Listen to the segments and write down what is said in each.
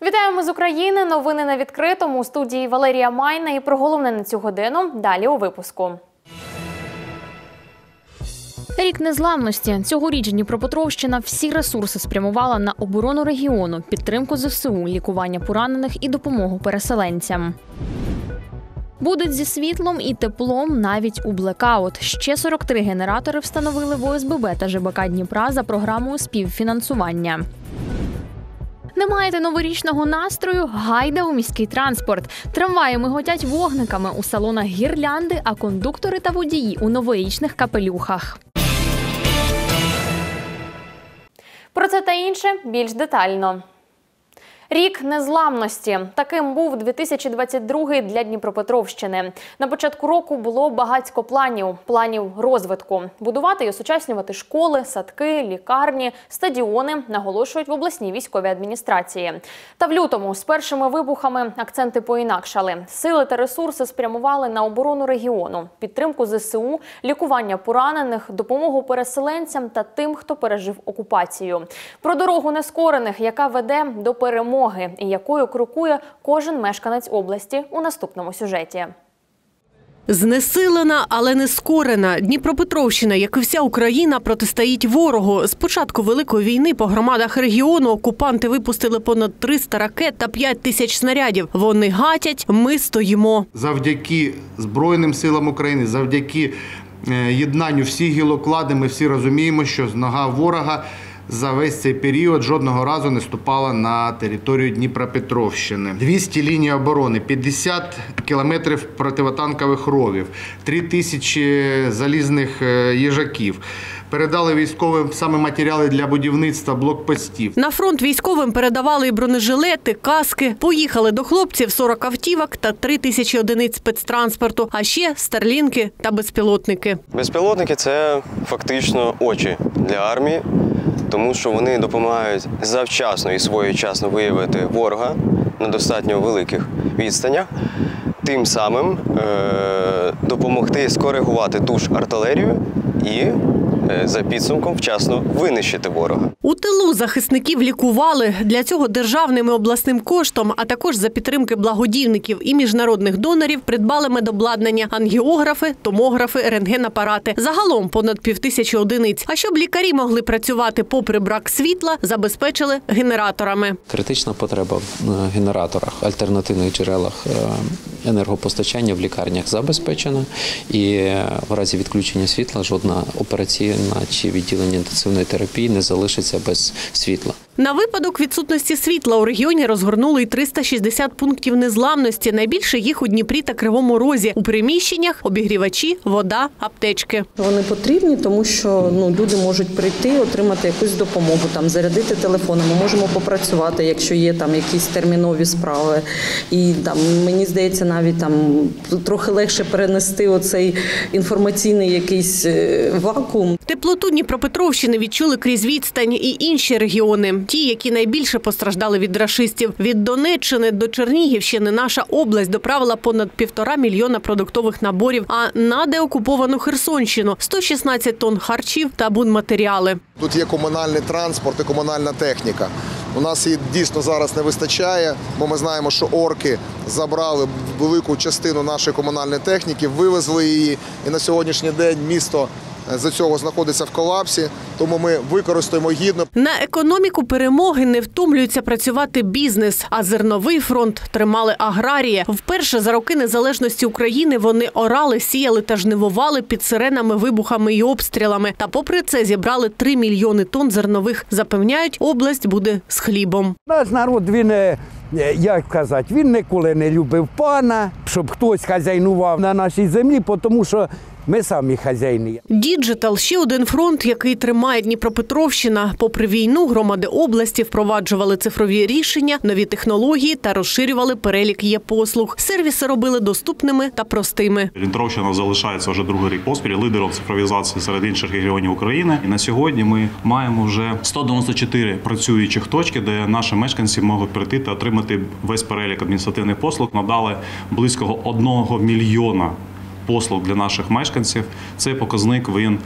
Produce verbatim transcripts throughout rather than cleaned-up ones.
Вітаємо з України. Новини на відкритому. У студії Валерія Майна. І про головне на цю годину далі у випуску. Рік незламності. Цьогоріч Дніпропетровщина всі ресурси спрямувала на оборону регіону, підтримку зе ес у, лікування поранених і допомогу переселенцям. Будуть зі світлом і теплом навіть у блекаут. Ще сорок три генератори встановили в о ес бе бе та же бе ка Дніпра за програмою співфінансування. Не маєте новорічного настрою? Гайда у міський транспорт. Трамваї миготять вогниками, у салонах гірлянди, а кондуктори та водії у новорічних капелюхах. Про це та інше більш детально. Рік незламності. Таким був дві тисячі двадцять другий для Дніпропетровщини. На початку року було багатько планів, планів розвитку. Будувати і осучаснювати школи, садки, лікарні, стадіони, наголошують в обласній військовій адміністрації. Та в лютому з першими вибухами акценти поінакшали. Сили та ресурси спрямували на оборону регіону, підтримку зе ес у, лікування поранених, допомогу переселенцям та тим, хто пережив окупацію. Про дорогу нескорених, яка веде до перемоги, і якою крокує кожен мешканець області у наступному сюжеті. Знесилена, але не скорена. Дніпропетровщина, як і вся Україна, протистоїть ворогу. З початку Великої війни по громадах регіону окупанти випустили понад триста ракет та п'ять тисяч снарядів. Вони гатять, ми стоїмо. Завдяки Збройним силам України, завдяки єднанню всіх гілокладів, ми всі розуміємо, що нога ворога за весь цей період жодного разу не ступала на територію Дніпропетровщини. двісті ліній оборони, п'ятдесят кілометрів противотанкових ровів, три тисячі залізних їжаків. Передали військовим саме матеріали для будівництва блокпостів. На фронт військовим передавали і бронежилети, каски. Поїхали до хлопців сорок автівок та три тисячі одиниць спецтранспорту, а ще старлінки та безпілотники. Безпілотники – це фактично очі для армії, тому що вони допомагають завчасно і своєчасно виявити ворога на достатньо великих відстанях, тим самим е- допомогти скоригувати ту ж артилерію і за підсумком вчасно винищити ворога. У тилу захисників лікували. Для цього державним і обласним коштом, а також за підтримки благодійників і міжнародних донорів придбали медобладнання, ангіографи, томографи, рентгенапарати. Загалом понад півтисячі одиниць. А щоб лікарі могли працювати попри брак світла, забезпечили генераторами. Критична потреба в генераторах, альтернативних джерелах енергопостачання в лікарнях забезпечена. І в разі відключення світла жодна операція чи відділення інтенсивної терапії не залишиться без світла. На випадок відсутності світла у регіоні розгорнули й триста шістдесят пунктів незламності. Найбільше їх у Дніпрі та Кривому Розі. У приміщеннях обігрівачі, вода, аптечки. Вони потрібні, тому що ну, люди можуть прийти, отримати якусь допомогу, там, зарядити телефон. Ми можемо попрацювати, якщо є там якісь термінові справи. І там, мені здається, навіть там трохи легше перенести оцей інформаційний якийсь вакуум. Теплоту Дніпропетровщини відчули крізь відстань і інші регіони. Ті, які найбільше постраждали від рашистів. Від Донеччини до Чернігівщини наша область доправила понад півтора мільйона продуктових наборів, а на деокуповану Херсонщину – сто шістнадцять тонн харчів та будматеріали. Тут є комунальний транспорт і комунальна техніка. У нас її дійсно зараз не вистачає, бо ми знаємо, що орки забрали велику частину нашої комунальної техніки, вивезли її, і на сьогоднішній день місто з-за цього знаходиться в колапсі, тому ми використаємо гідно. На економіку перемоги не втомлюється працювати бізнес, а зерновий фронт тримали аграрії. Вперше за роки незалежності України вони орали, сіяли та жнивували під сиренами, вибухами і обстрілами. Та попри це зібрали три мільйони тонн зернових. Запевняють, область буде з хлібом. Наш народ, він, як казати, він ніколи не любив пана, щоб хтось хазяйнував на нашій землі, тому що ми самі хазяїни. Діджитал – ще один фронт, який тримає Дніпропетровщина. Попри війну, громади області впроваджували цифрові рішення, нові технології та розширювали перелік є-послуг. Сервіси робили доступними та простими. Дніпропетровщина залишається вже другий рік поспіль лідером цифровізації серед інших регіонів України. І на сьогодні ми маємо вже сто дев'яносто чотири працюючих точки, де наші мешканці можуть прийти та отримати весь перелік адміністративних послуг. Надали близько одного мільйона послуг для наших мешканців. Цей показник, він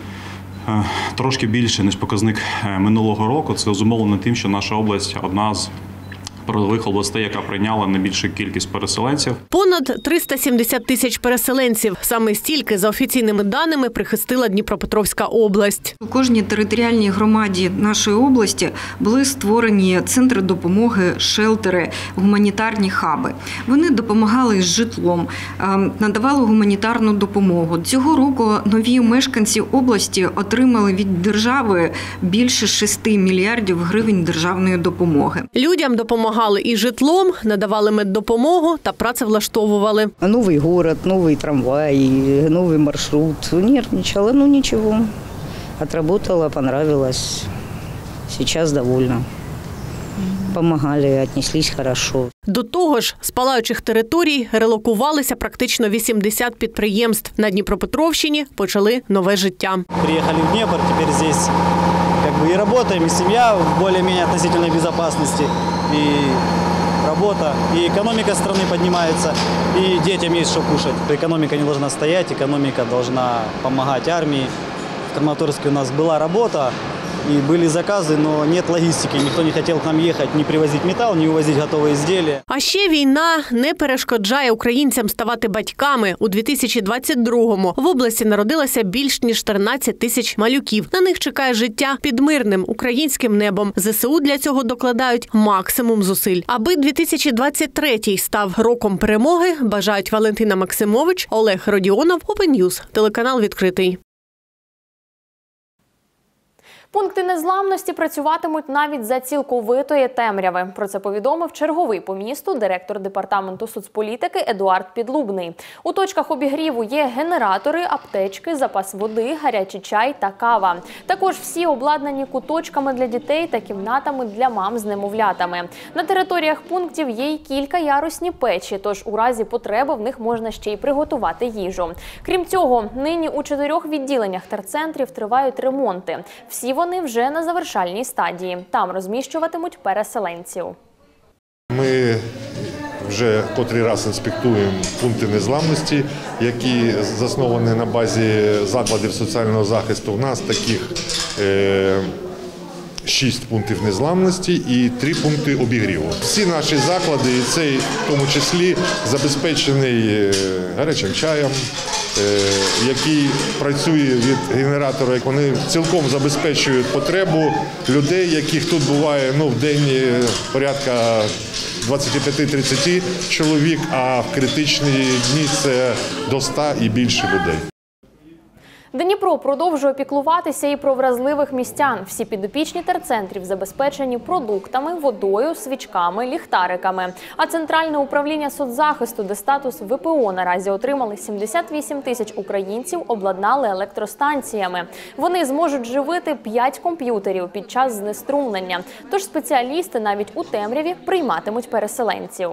трошки більше, ніж показник минулого року. Це зумовлено тим, що наша область одна з передових областей, яка прийняла найбільшу кількість переселенців. Понад триста сімдесят тисяч переселенців. Саме стільки, за офіційними даними, прихистила Дніпропетровська область. У кожній територіальній громаді нашої області були створені центри допомоги, шелтери, гуманітарні хаби. Вони допомагали з житлом, надавали гуманітарну допомогу. Цього року нові мешканці області отримали від держави більше шести мільярдів гривень державної допомоги. Людям допомагали і житлом, надавали меддопомогу та працевлаштовували. Новий город, новий трамвай, новий маршрут. Нервничала, ну нічого. Отработала, понравилось. Сейчас довольна. Помогали, отнеслись хорошо. До того ж, з палаючих територій релокувалися практично вісімдесят підприємств. На Дніпропетровщині почали нове життя. Приїхали в Дніпро, тепер тут как бы и работаем, и семья в более-менее относительной безопасности, и работа, и экономика страны поднимается, и детям есть что кушать. Экономика не должна стоять, экономика должна помогать армии. В Краматорске у нас была работа, и были заказы, но нет логистики. Никто не хотел к нам ехать, не привозить металл, не увозить готовые изделия. А ще війна не перешкоджає українцям ставати батьками. У дві тисячі двадцять другому в області народилося більш ніж тринадцять тисяч малюків. На них чекає життя під мирним українським небом. ЗСУ для цього докладають максимум зусиль. Аби дві тисячі двадцять третій став роком перемоги, бажають Валентина Максимович, Олег Родіонов, Open News, телеканал «Відкритий». Пункти незламності працюватимуть навіть за цілковитої темряви. Про це повідомив черговий по місту директор департаменту соцполітики Едуард Підлубний. У точках обігріву є генератори, аптечки, запас води, гарячий чай та кава. Також всі обладнані куточками для дітей та кімнатами для мам з немовлятами. На територіях пунктів є й кількаярусні печі, тож у разі потреби в них можна ще й приготувати їжу. Крім цього, нині у чотирьох відділеннях терцентрів тривають ремонти. Всі вони вже на завершальній стадії. Там розміщуватимуть переселенців. Ми вже котрий раз інспектуємо пункти незламності, які засновані на базі закладів соціального захисту. У нас таких е, шість пунктів незламності і три пункти обігріву. Всі наші заклади, і цей в тому числі забезпечений гарячим чаєм, який працює від генератора. Вони цілком забезпечують потребу людей, яких тут буває ну, в день порядка двадцять п'ять - тридцять чоловік, а в критичні дні це до ста і більше людей. Дніпро продовжує піклуватися і про вразливих містян. Всі підопічні терцентрів забезпечені продуктами, водою, свічками, ліхтариками. А Центральне управління соцзахисту, де статус В П О наразі отримали сімдесят вісім тисяч українців, обладнали електростанціями. Вони зможуть живити п'ять комп'ютерів під час знеструмлення. Тож спеціалісти навіть у темряві прийматимуть переселенців.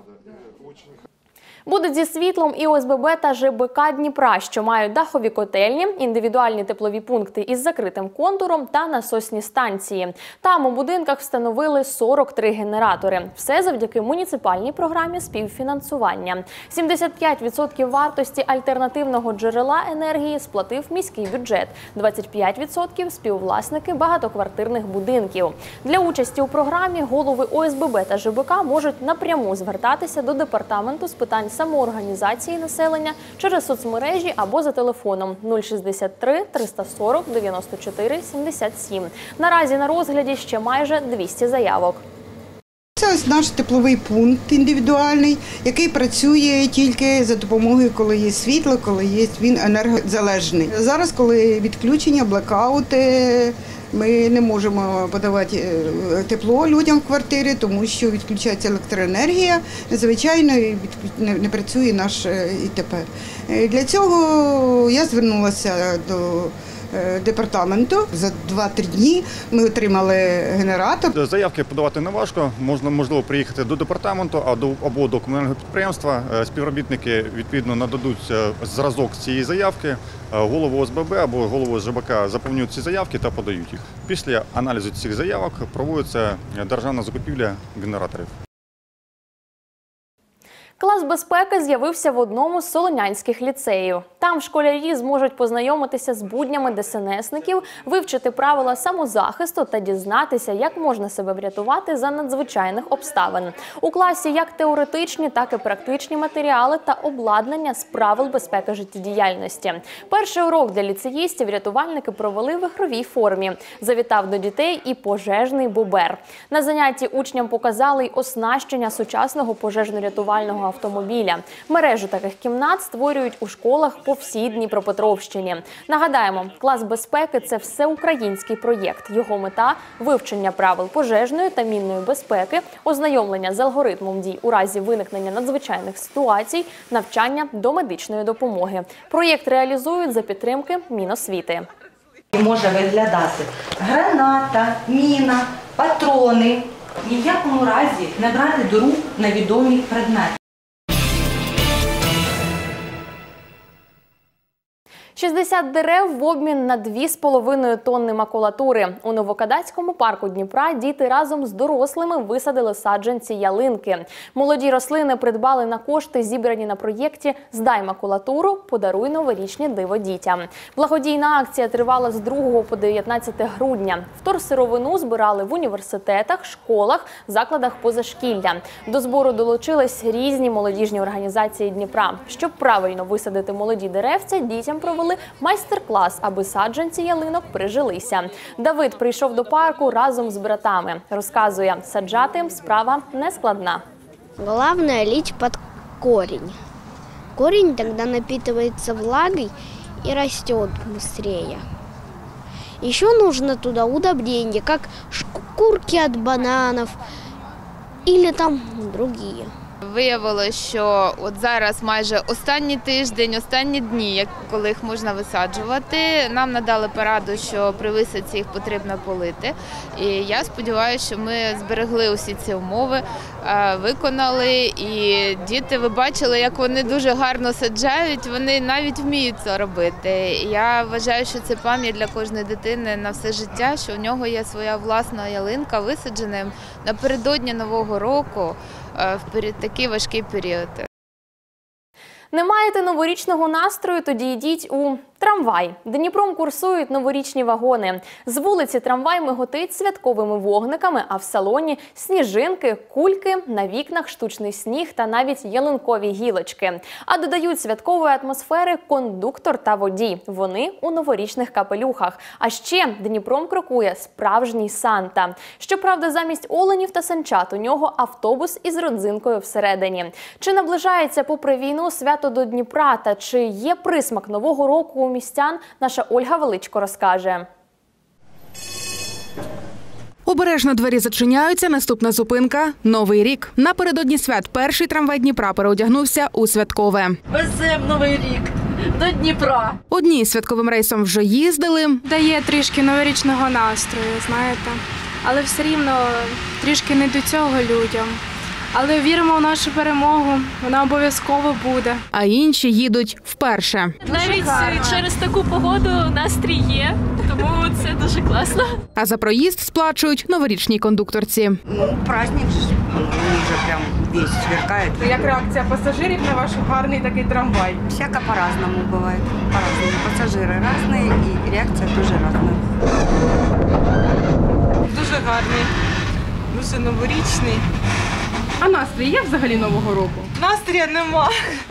Будуть зі світлом і О С Б Б та Ж Б К Дніпра, що мають дахові котельні, індивідуальні теплові пункти із закритим контуром та насосні станції. Там у будинках встановили сорок три генератори. Все завдяки муніципальній програмі співфінансування. сімдесят п'ять відсотків вартості альтернативного джерела енергії сплатив міський бюджет. двадцять п'ять відсотків – співвласники багатоквартирних будинків. Для участі у програмі голови О С Б Б та Ж Б К можуть напряму звертатися до департаменту з питань самоорганізації населення через соцмережі або за телефоном нуль шістдесят три триста сорок дев'яносто чотири сімдесят сім. Наразі на розгляді ще майже двісті заявок. Це ось наш тепловий пункт індивідуальний, який працює тільки за допомогою, коли є світло, коли є він енергозалежний. Зараз, коли відключення, блекаути, ми не можемо подавати тепло людям в квартири, тому що відключається електроенергія. Звичайно, не працює наш І Т П. Для цього я звернулася до департаменту. За два-три дні ми отримали генератор. Заявки подавати не важко, можна, можливо приїхати до департаменту або до комунального підприємства. Співробітники відповідно нададуть зразок цієї заявки, голову О С Б Б або голову Ж Б К заповнюють ці заявки та подають їх. Після аналізу цих заявок проводиться державна закупівля генераторів. Клас безпеки з'явився в одному з солонянських ліцеїв. Там школярі зможуть познайомитися з буднями десенесників, вивчити правила самозахисту та дізнатися, як можна себе врятувати за надзвичайних обставин. У класі як теоретичні, так і практичні матеріали та обладнання з правил безпеки життєдіяльності. Перший урок для ліцеїстів рятувальники провели в ігровій формі. Завітав до дітей і пожежний бобер. На занятті учням показали й оснащення сучасного пожежно-рятувального автомобіля. Мережу таких кімнат створюють у школах по всій Дніпропетровщині. Нагадаємо, клас безпеки – це всеукраїнський проєкт. Його мета – вивчення правил пожежної та мінної безпеки, ознайомлення з алгоритмом дій у разі виникнення надзвичайних ситуацій, навчання до медичної допомоги. Проєкт реалізують за підтримки Міносвіти. Може виглядати граната, міна, патрони. Ні в якому разі не брати до рук невідомі предмети. шістдесят дерев в обмін на дві з половиною тонни макулатури. У Новокадацькому парку Дніпра діти разом з дорослими висадили саджанці ялинки. Молоді рослини придбали на кошти, зібрані на проєкті «Здай макулатуру, подаруй новорічне диво дітям». Благодійна акція тривала з другого по дев'ятнадцяте грудня. Вторсировину збирали в університетах, школах, закладах позашкілля. До збору долучились різні молодіжні організації Дніпра. Щоб правильно висадити молоді деревця, дітям провели майстер-клас, аби саджанці ялинок прижилися. Давид прийшов до парку разом з братами. Розказує, саджати справа не складна. Главное лить под корень. Корень тогда напитывается влагой и растет быстрее. Еще нужно туда удобрения, как шкурки от бананов или там другие. Виявилося, що от зараз майже останній тиждень, останні дні, коли їх можна висаджувати, нам надали пораду, що при висадці їх потрібно полити. І я сподіваюся, що ми зберегли усі ці умови, виконали. І діти, ви бачили, як вони дуже гарно саджають, вони навіть вміють це робити. Я вважаю, що це пам'ять для кожної дитини на все життя, що у нього є своя власна ялинка, висаджена їм напередодні Нового року, в такий важкий період. Не маєте новорічного настрою? Тоді йдіть у трамвай. Дніпром курсують новорічні вагони. З вулиці трамвай миготить святковими вогниками, а в салоні – сніжинки, кульки, на вікнах штучний сніг та навіть ялинкові гілочки. А додають святкової атмосфери кондуктор та водій. Вони у новорічних капелюхах. А ще Дніпром крокує справжній Санта. Щоправда, замість оленів та санчат у нього автобус із родзинкою всередині. Чи наближається попри війну свято до Дніпра та чи є присмак Нового року у містян, наша Ольга Величко розкаже. Обережно двері зачиняються, наступна зупинка – Новий рік. Напередодні свят перший трамвай Дніпра переодягнувся у святкове. Везем Новий рік до Дніпра. Одні святковим рейсом вже їздили. Дає трішки новорічного настрою, знаєте. Але все рівно трішки не до цього людям. Але віримо в нашу перемогу, вона обов'язково буде. А інші їдуть вперше. Навіть через таку погоду настрій є, тому це дуже класно. А за проїзд сплачують новорічній кондукторці. Ну, праздник же, він вже прям весь сверкає. Як реакція пасажирів на ваш гарний такий трамвай? Всяко по-разному буває, по-разному. Пасажири різні і реакція дуже різна. Дуже гарний, дуже новорічний. А настрій є взагалі Нового року? Настрія нема.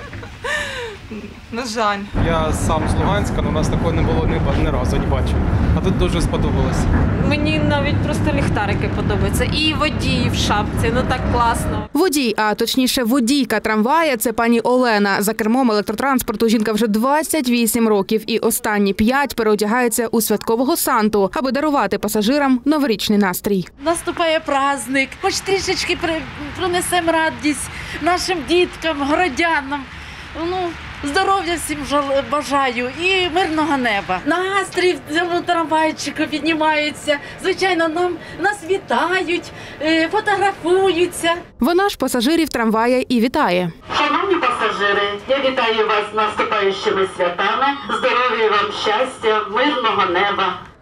На жаль. Я сам з Луганська, але у нас такого не було ні, ні разу, не бачив. А тут дуже сподобалось. Мені навіть просто ліхтарики подобаються. І водій в шапці, ну так класно. Водій, а точніше водійка трамвая – це пані Олена. За кермом електротранспорту жінка вже двадцять вісім років і останні п'ять переодягається у святкового Санту, аби дарувати пасажирам новорічний настрій. Наступає праздник, хоч трішечки принесемо радість нашим діткам, городянам. Ну, здоров'я всім бажаю і мирного неба. Настрій в цьому трамвайчику піднімається. Звичайно, нам нас вітають, фотографуються. Вона ж пасажирів трамвая і вітає. Шановні пасажири, я вітаю вас з наступаючими святами. Здоров'я вам, щастя, мирного неба.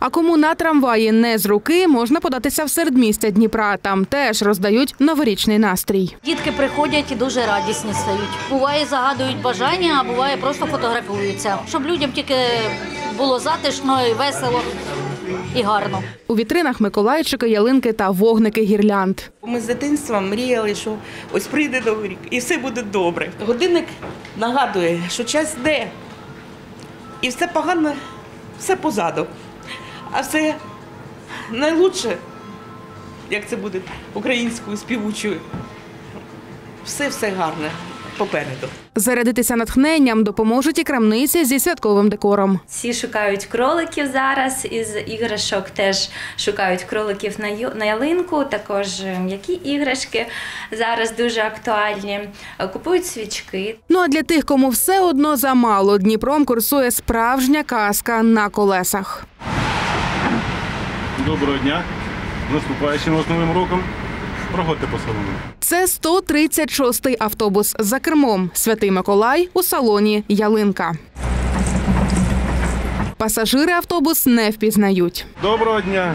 А кому на трамваї не з руки, можна податися в середмістя Дніпра. Там теж роздають новорічний настрій. Дітки приходять і дуже радісні стають. Буває, загадують бажання, а буває, просто фотографуються. Щоб людям тільки було затишно і весело і гарно. У вітринах миколайчики, ялинки та вогники гірлянд. Ми з дитинства мріяли, що ось прийде Новий рік і все буде добре. Годинник нагадує, що час йде і все погано, все позаду. А все найкраще, як це буде українською співучою, все-все гарне попереду. Зарядитися натхненням допоможуть і крамниці зі святковим декором. Всі шукають кроликів зараз, із іграшок теж шукають кроликів на ялинку, також м'які іграшки зараз дуже актуальні, купують свічки. Ну а для тих, кому все одно замало, Дніпром курсує справжня казка на колесах. Доброго дня, з наступаючим вас Новим роком. Проходьте по салону. Це сто тридцять шостий автобус. За кермом Святий Миколай, у салоні ялинка. Пасажири автобус не впізнають. Доброго дня.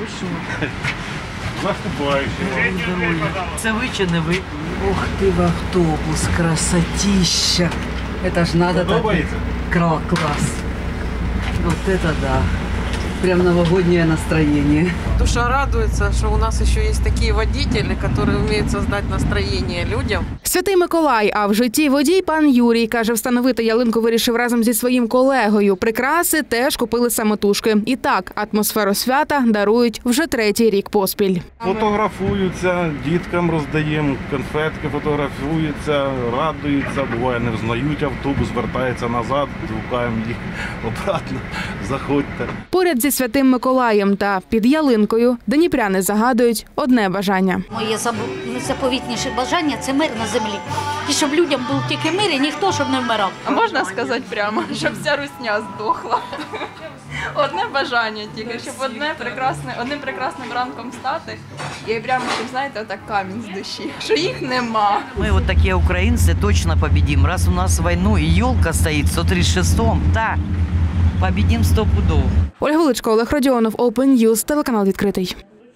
Наступаючим. Це ви чи не ви? Ух ти, в автобус, красотища. Это ж надо так. Класс. Вот это да. Прям новогоднее настроение. Душа радуется, что у нас еще есть такие водители, которые умеют создать настроение людям. Святий Миколай, а в житті водій пан Юрій, каже, встановити ялинку вирішив разом зі своїм колегою. Прикраси теж купили самотужки. І так, атмосферу свята дарують вже третій рік поспіль. Фотографуються, діткам роздаємо, конфетки фотографуються, радуються, буває не взнають автобус, вертається назад, звукаємо їх обратно, заходьте. Поряд зі Святим Миколаєм та під ялинкою дніпряни загадують одне бажання. Моє найзаповітніше бажання – це мир на землі. І щоб людям був тільки мир і ніхто, щоб не вмирав. А можна сказати прямо, щоб вся русня здохла? Одне бажання тільки, щоб одне прекрасне, одним прекрасним ранком встати і прямо, щоб, знаєте, отак камінь з душі, що їх нема. Ми от такі українці точно победим. Раз у нас війну і елка стоїть в сто тридцять шостому, так, победим сто пудов. Ольга Величко, Олег Родіонов, Open News, телеканал «Відкритий».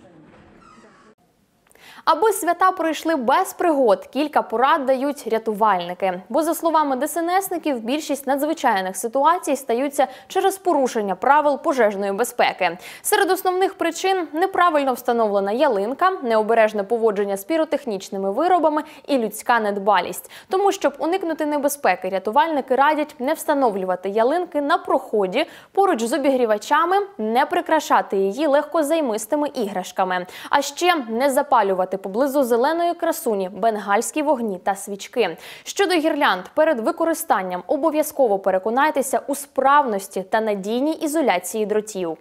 Аби свята пройшли без пригод, кілька порад дають рятувальники. Бо, за словами ДСНСників, більшість надзвичайних ситуацій стаються через порушення правил пожежної безпеки. Серед основних причин – неправильно встановлена ялинка, необережне поводження з піротехнічними виробами і людська недбалість. Тому, щоб уникнути небезпеки, рятувальники радять не встановлювати ялинки на проході, поруч з обігрівачами, не прикрашати її легкозаймистими іграшками, а ще не запалювати поблизу зеленої красуні бенгальські вогні та свічки. Щодо гірлянд, перед використанням обов'язково переконайтеся у справності та надійній ізоляції дротів.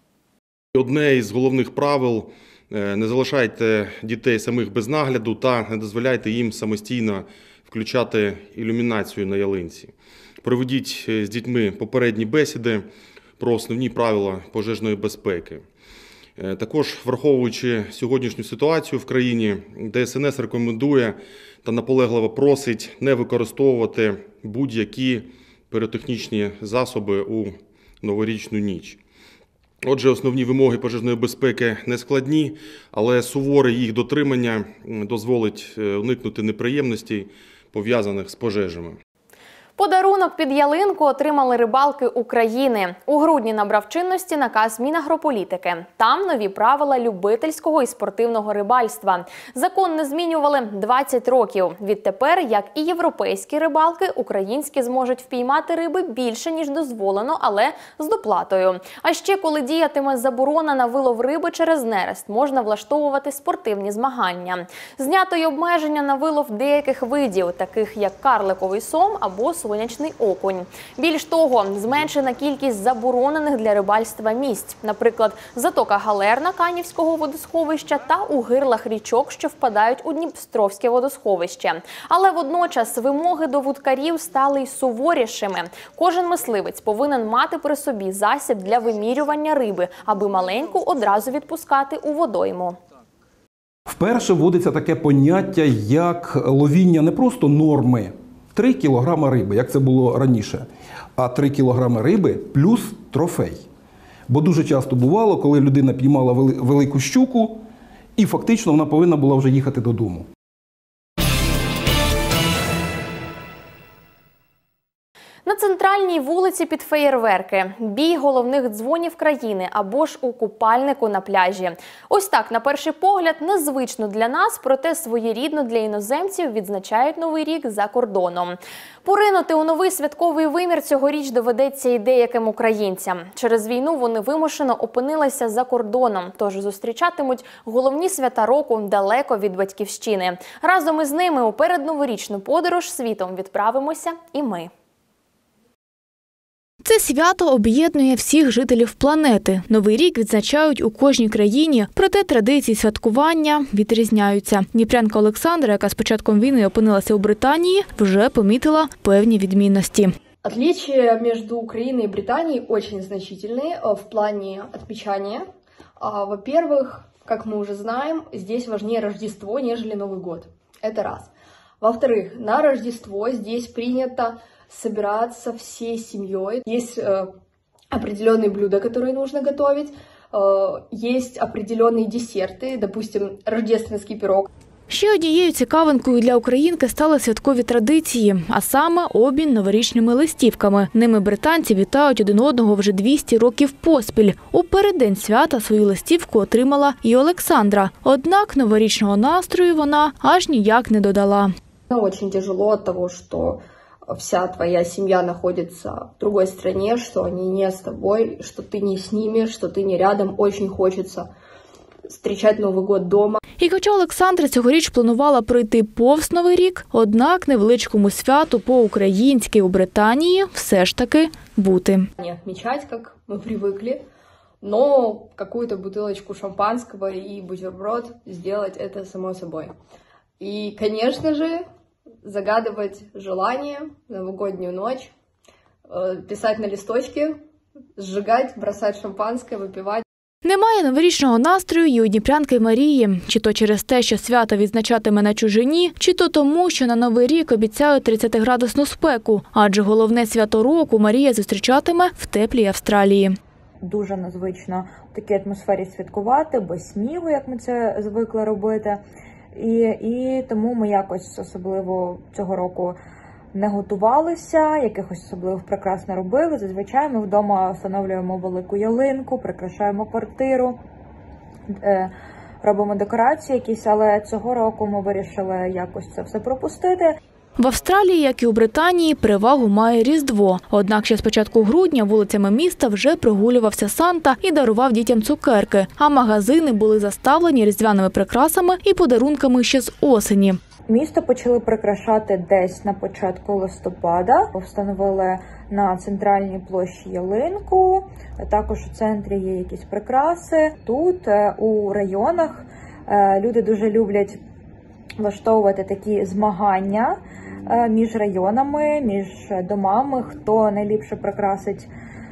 Одне із головних правил – не залишайте дітей самих без нагляду та не дозволяйте їм самостійно включати ілюмінацію на ялинці. Проведіть з дітьми попередні бесіди про основні правила пожежної безпеки. Також, враховуючи сьогоднішню ситуацію в країні, ДСНС рекомендує та наполегливо просить не використовувати будь-які піротехнічні засоби у новорічну ніч. Отже, основні вимоги пожежної безпеки не складні, але суворе їх дотримання дозволить уникнути неприємностей, пов'язаних з пожежами. Подарунок під ялинку отримали рибалки України. У грудні набрав чинності наказ Мінагрополітики. Там нові правила любительського і спортивного рибальства. Закон не змінювали двадцять років. Відтепер, як і європейські рибалки, українські зможуть впіймати риби більше, ніж дозволено, але з доплатою. А ще, коли діятиме заборона на вилов риби через нерест, можна влаштовувати спортивні змагання. Знято й обмеження на вилов деяких видів, таких як карликовий сом або сонячний окунь. Більш того, зменшена кількість заборонених для рибальства місць. Наприклад, затока Галерна Канівського водосховища та у гирлах річок, що впадають у Дністровське водосховище. Але водночас вимоги до вудкарів стали й суворішими. Кожен мисливець повинен мати при собі засіб для вимірювання риби, аби маленьку одразу відпускати у водойму. Вперше вводиться таке поняття, як ловіння не просто норми три кілограми риби, як це було раніше, а три кілограми риби плюс трофей. Бо дуже часто бувало, коли людина піймала велику щуку, і фактично вона повинна була вже їхати додому. На центральній вулиці під феєрверки, бій головних дзвонів країни або ж у купальнику на пляжі. Ось так, на перший погляд, незвично для нас, проте своєрідно для іноземців відзначають Новий рік за кордоном. Поринути у новий святковий вимір цьогоріч доведеться і деяким українцям. Через війну вони вимушено опинилися за кордоном, тож зустрічатимуть головні свята року далеко від батьківщини. Разом із ними у передноворічну подорож світом відправимося і ми. Це свято об'єднує всіх жителів планети. Новий рік відзначають у кожній країні, проте традиції святкування відрізняються. Дніпрянка Олександра, яка з початком війни опинилася у Британії, вже помітила певні відмінності. Отличия между Украиной и Британией очень значительные в плане отмечания. Во-первых, как мы уже знаем, здесь важнее Рождество, нежели Новый год. Это раз. Во-вторых, на Рождество здесь принято собираться всей семьей. Есть э, определенные блюда, которые нужно готовить, э, есть определенные десерты, допустим, рождественский пирог. Ще однією цікавинкою для українки стали святкові традиції, а саме обмін новорічними листівками. Ними британці вітають один одного вже двісті років поспіль. У переддень свята свою листівку отримала і Олександра. Однак новорічного настрою вона аж ніяк не додала. Очень тяжело от того, что вся твоя семья находится в другой стране, что они не с тобой, что ты не с ними, что ты не рядом. Очень хочется встречать Новый год дома. І хоча Олександра цьогоріч планувала пройти повз Новий рік, однак невеличкому святу по-українськи у Британії все ж таки бути. Не отмечать, как мы привыкли, но какую-то бутылочку шампанского и бутерброд сделать это само собой. И, конечно же, загадывать желание, новогоднюю ночь, писать на листочке, сжигать, бросать шампанское, выпивать. Немає новорічного настрою і у дніпрянки Марії. Чи то через те, що свято відзначатиме на чужині, чи то тому, що на Новий рік обіцяють тридцятиградусну спеку. Адже головне свято року Марія зустрічатиме в теплій Австралії. Дуже незвично в такій атмосфері святкувати, без снігу, як ми це звикли робити. І, і тому ми якось особливо цього року не готувалися, якихось особливих прикрас не робили. Зазвичай ми вдома встановлюємо велику ялинку, прикрашаємо квартиру, е, робимо декорації якісь, але цього року ми вирішили якось це все пропустити. В Австралії, як і у Британії, перевагу має Різдво. Однак ще з початку грудня вулицями міста вже прогулювався Санта і дарував дітям цукерки, а магазини були заставлені різдвяними прикрасами і подарунками ще з осені. Місто почали прикрашати десь на початку листопада. Встановили на центральній площі ялинку, також у центрі є якісь прикраси. Тут, у районах, люди дуже люблять влаштовувати такі змагання між районами, між домами, хто найліпше прикрасить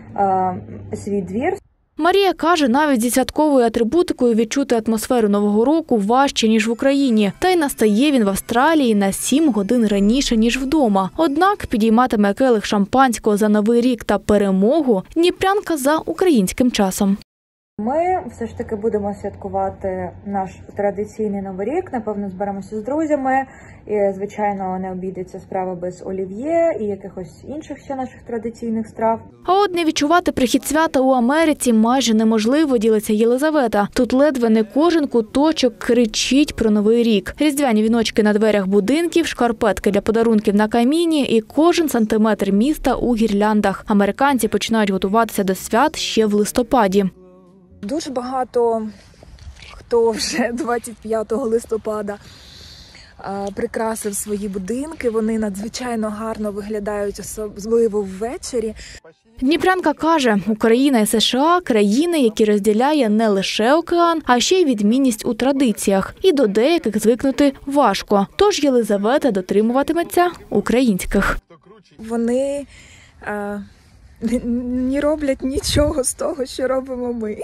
свій двір. Марія каже, навіть зі святковою атрибутикою відчути атмосферу Нового року важче, ніж в Україні. Та й настає він в Австралії на сім годин раніше, ніж вдома. Однак підійматиме келих шампанського за Новий рік та перемогу дніпрянка за українським часом. Ми все ж таки будемо святкувати наш традиційний Новий рік, напевно, зберемося з друзями. І, звичайно, не обійдеться справа без олів'є і якихось інших ще наших традиційних страв. А от не відчувати прихід свята у Америці майже неможливо, ділиться Єлизавета. Тут ледве не кожен куточок кричить про Новий рік. Різдвяні віночки на дверях будинків, шкарпетки для подарунків на каміні і кожен сантиметр міста у гірляндах. Американці починають готуватися до свят ще в листопаді. Дуже багато хто вже двадцять п'ятого листопада прикрасив свої будинки. Вони надзвичайно гарно виглядають, особливо ввечері. Дніпрянка каже, Україна і США – країни, які розділяє не лише океан, а ще й відмінність у традиціях. І до деяких звикнути важко. Тож Єлизавета дотримуватиметься українських. Вони а, не роблять нічого з того, що робимо ми.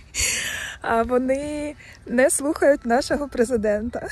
А вони не слухають нашого президента.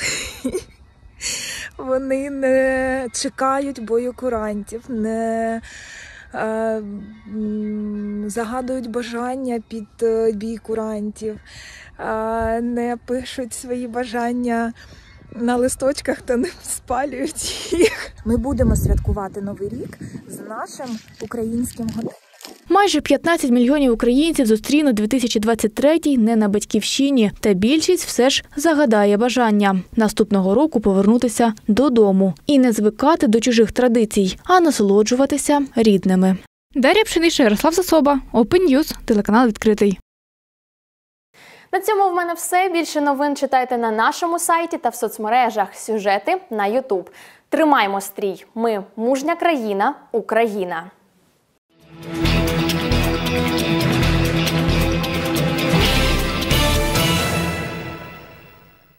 Вони не чекають бою курантів, не е, загадують бажання під е, бій курантів, е, не пишуть свої бажання на листочках та не спалюють їх. Ми будемо святкувати Новий рік з нашим українським годинником. Майже п'ятнадцять мільйонів українців зустрінуть дві тисячі двадцять третій не на батьківщині, та більшість все ж загадає бажання наступного року повернутися додому і не звикати до чужих традицій, а насолоджуватися рідними. Дар'я Пшенична, Ярослав Засоба, Open News, телеканал «Відкритий». На цьому в мене все. Більше новин читайте на нашому сайті та в соцмережах. Сюжети на ютуб. Тримаймо стрій. Ми – мужня країна, Україна.